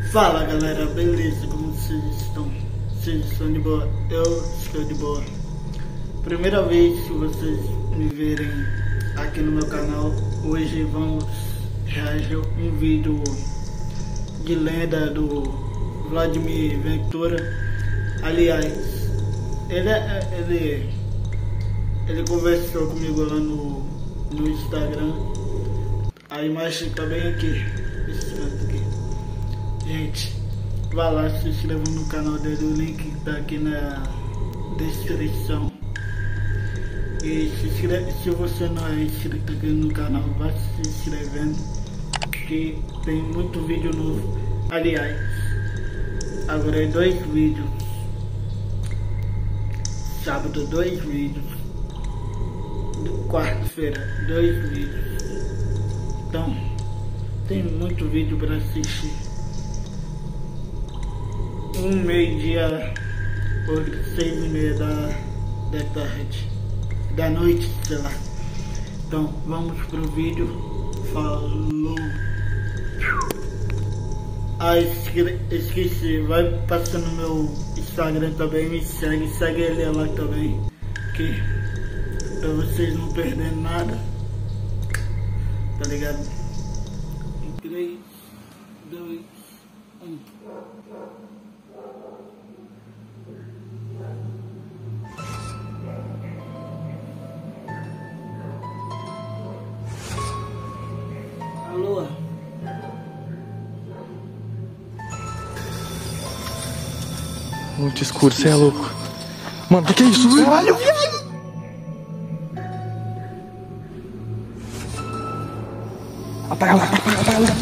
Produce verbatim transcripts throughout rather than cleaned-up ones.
Fala galera, beleza? Como vocês estão? Vocês estão de boa? Eu estou de boa. Primeira vez que vocês me verem aqui no meu canal, hoje vamos reagir um vídeo de lenda do Vladimir Ventura. Aliás, ele, ele, ele conversou comigo lá no, no Instagram. A imagem tá bem aqui, esse canto aqui. Gente, vá lá, se inscreva no canal dele, o link tá aqui na descrição. E se, inscreve, se você não é inscrito aqui no canal, vá se inscrevendo, que tem muito vídeo novo. Aliás, agora é dois vídeos. Sábado, dois vídeos. Quarta-feira, dois vídeos. Então, tem muito vídeo para assistir. Um meio-dia, ou seis e meia da, da tarde, da noite, sei lá. Então, vamos pro vídeo. Falou! Ah, esque esqueci, vai passar no meu Instagram também, me segue, segue ele lá também, que pra vocês não perderem nada, tá ligado? Em três, dois, um. Alô? Muito escuro, cê é louco. Mano, que que é isso? Caralho, apaga lá, apaga, apaga lá.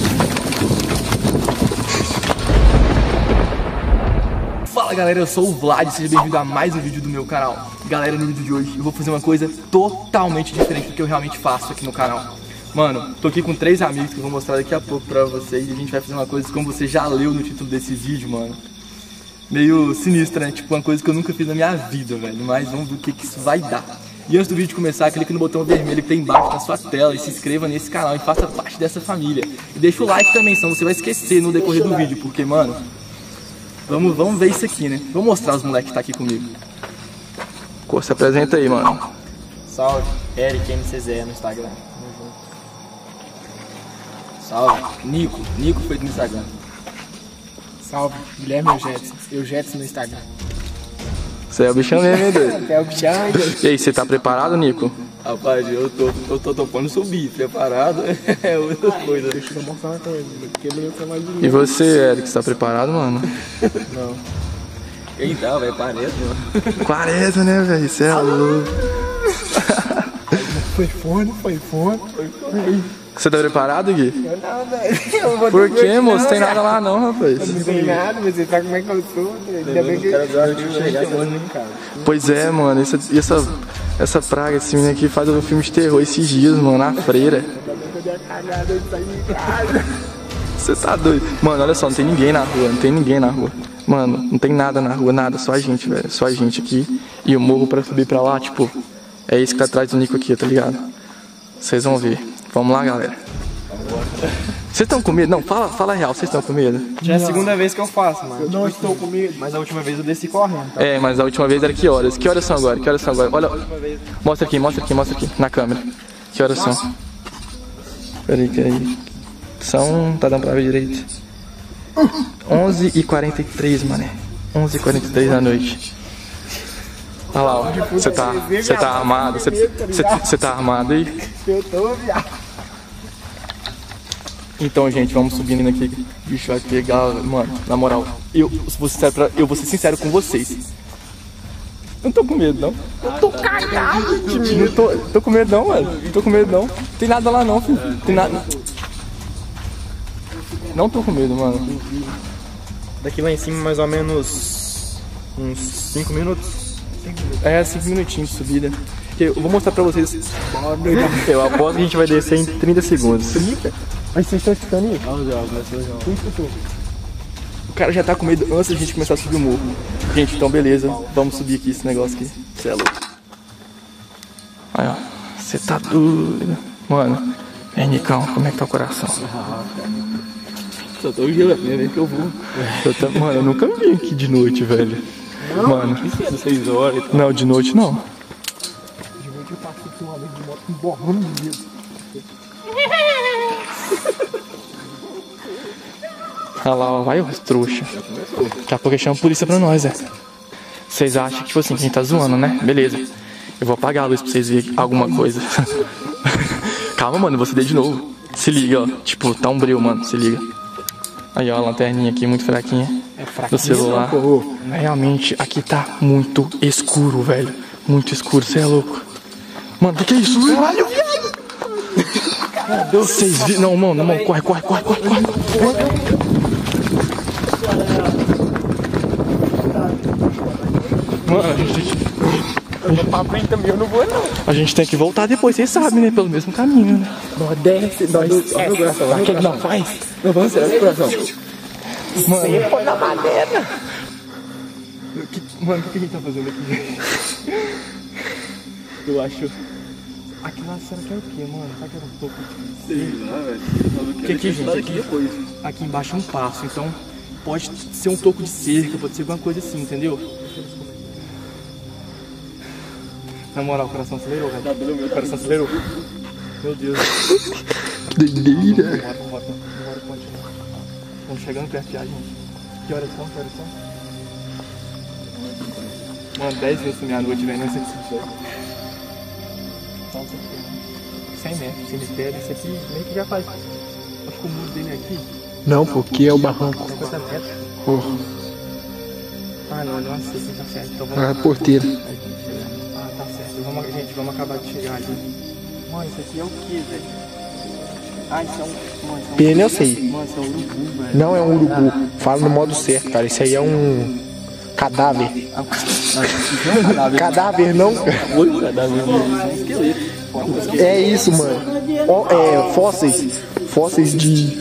Fala galera, eu sou o Vlad, seja bem-vindo a mais um vídeo do meu canal. Galera, no vídeo de hoje eu vou fazer uma coisa totalmente diferente do que eu realmente faço aqui no canal. Mano, tô aqui com três amigos que eu vou mostrar daqui a pouco pra vocês. E a gente vai fazer uma coisa como você já leu no título desse vídeo, mano. Meio sinistra, né? Tipo uma coisa que eu nunca fiz na minha vida, velho. Mas vamos ver o que, que isso vai dar. E antes do vídeo começar, clique no botão vermelho que tem embaixo na sua tela e se inscreva nesse canal e faça parte dessa família. E deixa o like também, senão você vai esquecer no decorrer do vídeo, porque, mano, vamos, vamos ver isso aqui, né? Vou mostrar os moleques que tá aqui comigo. Pô, se apresenta aí, mano. Salve, Eric M C Z no Instagram. Salve, Nico, Nico foi no Instagram. Salve, Guilherme Eugetson, Eugetson no Instagram. Você é o bichão mesmo, hein, doido? É o bichão, hein? E aí, você tá preparado, Nico? Rapaz, eu tô, eu tô topando subir, preparado é outra coisa. Deixa eu mostrar uma coisa, quebrei o trabalho de mim. E você, Eric, você tá preparado, mano? Não. Quem tá, velho? Parece, mano. Parece, né, velho? Você é louco. Foi fone, foi fone. Você tá preparado, Gui? Eu não, velho. Por que, moço? Tem nada lá não, rapaz. Não tem nada, mas você sabe como é que eu sou. Ainda bem que eu chegar em casa. Pois é, mano. Essa, essa, essa praga, esse menino aqui faz um filme de terror esses dias, mano, na freira. eu dei a cagada de sair de casa. Você tá doido? Mano, olha só, não tem ninguém na rua, não tem ninguém na rua. Mano, não tem nada na rua, nada, só a gente, velho. Só a gente aqui. E o morro pra subir pra lá, tipo, é isso que tá atrás do Nico aqui, tá ligado? Vocês vão ver. Vamos lá, galera. Vocês estão com medo? Não, fala, fala a real, vocês estão com medo? Já é a segunda vez que eu faço, mano. Eu não estou com medo. Mas a última vez eu desci correndo. Tá? É, mas a última vez era que horas? Que horas são agora? Que horas são agora? Olha, mostra aqui, mostra aqui, mostra aqui, na câmera. Que horas são? Peraí, peraí. São... tá dando pra ver direito. onze e quarenta e três, mané. onze e quarenta e três da noite. Olha lá, ó. Você tá, você tá armado? Você tá armado aí? Eu tô, viado. Então, gente, vamos subindo aqui. Bicho, vai pegar, mano, na moral. Eu, se vou sincero pra, eu vou ser sincero com vocês. Eu não tô com medo, não. Eu tô cagado de mim. Não tô, tô com medo, não, mano. Não tô com medo, não. Tem nada lá, não, filho. Tem nada. Não tô com medo, mano. Daqui lá em cima, mais ou menos uns cinco minutos. É, cinco minutinhos de subida. Eu vou mostrar pra vocês. Eu aposto que a gente vai descer em trinta segundos. trinta? Mas vocês estão escutando isso? Não, já, já. Quem escutou? O cara já tá com medo antes da gente começar a subir o morro. Gente, então beleza. Vamos subir aqui esse negócio aqui. Você é louco. Aí, ó. Você tá doido. Mano, é Nicão, como é que tá o coração? Só tô gelando, né? Que eu vou. Eu tá... Mano, eu nunca vim aqui de noite, velho. Não, mano. Que cedo, seis horas. Não, de noite não. De noite eu passo com um amigo de moto emborrando de medo. Olha lá, ó, vai os trouxa. Daqui a pouco eles chamam a polícia pra nós, é. Vocês acham que, tipo assim, a gente tá zoando, né? Beleza. Eu vou apagar a luz pra vocês verem alguma coisa. Calma, mano, eu vou acender de novo. Se liga, ó. Tipo, tá um breu, mano. Se liga. Aí, ó, a lanterninha aqui, muito fraquinha. É do celular. Realmente, aqui tá muito escuro, velho. Muito escuro, você é louco. Mano, o que, que é isso? Caralho, viado! Vocês viram? Não, mano, não, mano, corre, corre, corre, corre, corre. Mano, a gente tem que... Eu vou pra frente também, eu não vou não. A gente tem que voltar depois, vocês sabem, né? Pelo mesmo caminho, né? Nós desce, nós desce. O que que não faz? Não vamos ser esse coração. Mano, Foi na madeira. mano, o que a gente tá fazendo aqui? Eu acho... Aquela cena que é o quê, mano? Será que era um pouco... Sei lá, velho. Que aqui, gente, aqui, aqui embaixo é um passo, então pode ser um toco de cerca, pode ser alguma coisa assim, entendeu? Na moral, o coração acelerou, velho. O coração acelerou. Meu Deus. Que doideira. Vambora, vambora, vambora, pode. Estamos chegando perto já, gente. Que horas são? Que horas são? Mano, dez vezes meia-noite, velho. Não sei se velho. cem metros, cemitério. Esse aqui meio que já faz. Acho que o muro dele é aqui. Não, porque é o barranco. cinquenta metros. Oh. Ah, não, não sei se tá certo. Então vamos... Ah, porteira. Ah, tá certo. Vamos, gente, vamos acabar de chegar ali. Mano, isso aqui é o que, velho? Ah, isso é um... Mano, isso é um... Pena eu sei. Mano, isso é um urubu, velho. Não é um urubu. Fala no modo certo, cara. Isso aí é um cadáver. Cadáver, não? Oi, cadáver, é um esqueleto. É isso, mano. Ó, é, fósseis. Fósseis de...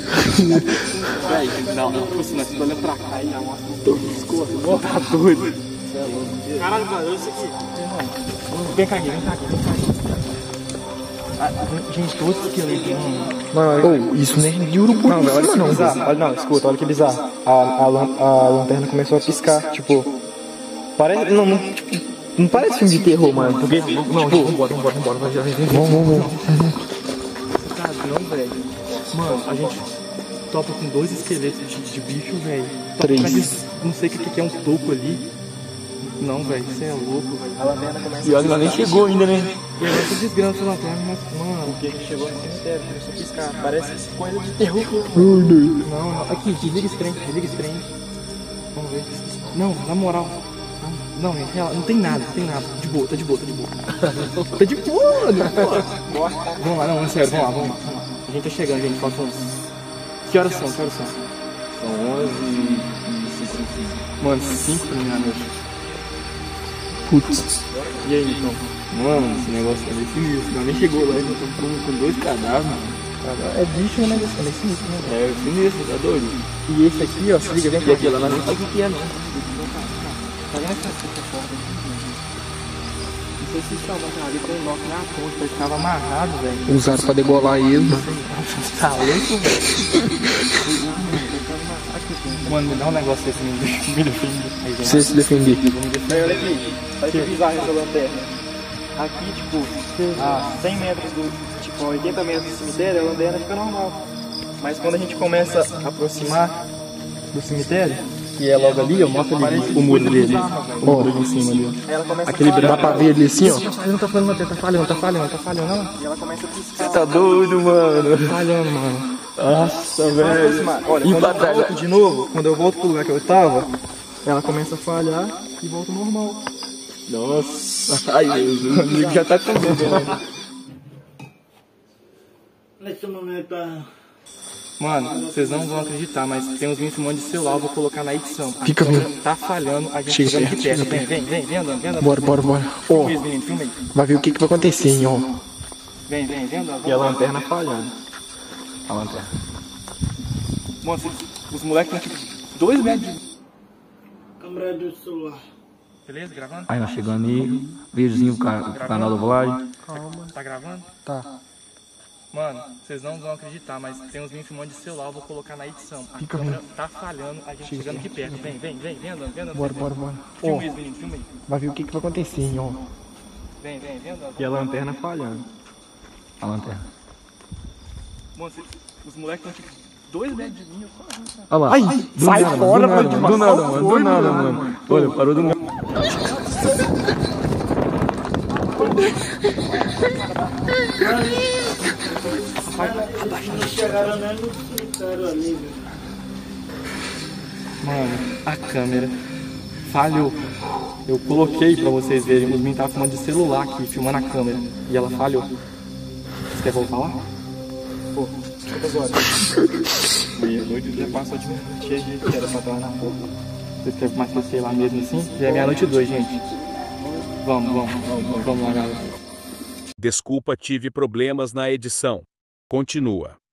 Velho, não, não, você não olha pra cá e já mostra todo o escorro. Tá doido. Caralho, valeu isso aqui. Vem cá aqui, vem cá aqui, vem cá aqui. Ah, gente, todos esqueletos, mano. Mano, oh, isso não é de urubu, Não, velho, olha que não. bizarro. Olha, não, escuta, olha que bizarro. A, a, lan- a lanterna começou a piscar, tipo... Parece... Não, não, tipo... Não parece filme de terror, mano. Porque, não, tipo... Vambora, vambora, vambora. Vai, vai, vai. Vamos, vamos, vamos. Cara, não, velho. Mano, a gente topa com dois esqueletos de, de bicho, velho. Topa Três. com aqueles- Não sei o que, que é um toco ali. Não, velho, isso é louco, velho. A lanterna começa E olha, ela nem chegou ainda, né? E agora essa desgraça da lanterna, mas, mano, porque a gente chegou no cemitério, começou a piscar. Parece coisa de terror. Não, não. Aqui, desliga esse trem, desliga esse trem. Vamos ver. Não, na moral. Não, não, real, não tem nada, não tem nada. De boa, tá de boa, tá de boa. Tá de boa, mano. Vamos lá, não, é sério, vamos lá, vamos lá, vamos lá. A gente tá chegando, gente, falta uns... Que horas são, que horas são? São onze e cinco minutos. Mano, cinco pra meia-noite. Putz. E aí, então? Mano, esse negócio é meio sinistro. Não, nem chegou lá, eu tô com, com dois cadáveres, mano. É bicho, né? É meio sinistro, né? É sinistro, tá doido? E esse aqui, ó, se liga, vem E cá. aqui, ela não sabe o que é, não. Tá vendo essa porta? Não sei se salva ali com o nó na ponta, ele ficava amarrado, velho. Usaram pra degolar ele, mano. Tá louco, velho? Mano, me dá um negócio desse, me me defende. Aí, vem Você lá. se defender. Olha aqui, olha que bizarro essa lanterna. Aqui, tipo, a cem metros do, tipo, a oitenta metros do cemitério, a lanterna fica normal. Mas quando a gente começa a aproximar do cemitério, que é logo ali, eu mostro ali o muro dele. O muro ali em cima ali, ó. Ela começa Aquele dá pra ver ali assim, ó. Ele não tá falando, lanterna, tá falhando, tá falhando, tá falhando, olha lá. E ela começa a piscar. Tá doido, mano. Tá falhando, mano. Nossa, velho. Olha, E quando pra eu trás? volto de novo, quando eu volto pro lugar que eu tava, ela começa a falhar e volta ao normal. Nossa. Ai, Deus. O Nico já tá com medo, né? Nesse momento, a... Mano, vocês não vão acreditar, mas tem uns vídeos filmando de celular, eu vou colocar na edição. A Fica câmera vendo. tá falhando, a gente Chega tá vendo perto, de perto. chega Vem, vem, vem, vem andando, vem andando. Bora, bora, bora. Ó, Filma isso, menino, filma aí. vai ver o que que vai acontecer, hein, ó. Vem, vem, vem andando. E a lanterna falhando. A lanterna. Mano, os, os moleques estão tipo dois metros de... câmera do celular. Beleza, gravando? Aí nós chegando aí, videozinho pro ca- pro canal do Vlad. Tá gravando? Tá. Mano, vocês não vão acreditar, mas tem uns meninos filmando de celular, eu vou colocar na edição. A Fica câmera tá falhando, a gente chegando aqui perto. Vem, vem, vem, vem andando, vem andando. Bora, vem, bora, vem. bora. Filma Ó, isso, menino, filma aí. vai ver o que, que vai acontecer, hein, ó. Vem, vem, vem andando. E a lanterna falhando. A lanterna. Mano, cê- os moleques estão tipo dois metros de mim, eu só ando, cara. Olha lá. Ai, Do sai nada, fora, mano. Do mano. nada, mano. Do nada, mano. Olha, parou do nada. Não chegaram nem no cemitério ali, velho. Mano, a câmera falhou. Eu coloquei pra vocês verem, os meninos estavam filmando de celular aqui, filmando a câmera. E ela falhou. Você quer voltar lá? Pô, quantas horas? Meia-noite já passou de meia-noite, gente, era pra estar na porta. Vocês querem mais que eu sei lá mesmo assim? Já é meia-noite e dois, gente. Vamos, vamos, vamos, vamos lá, galera. Desculpa, tive problemas na edição. Continua.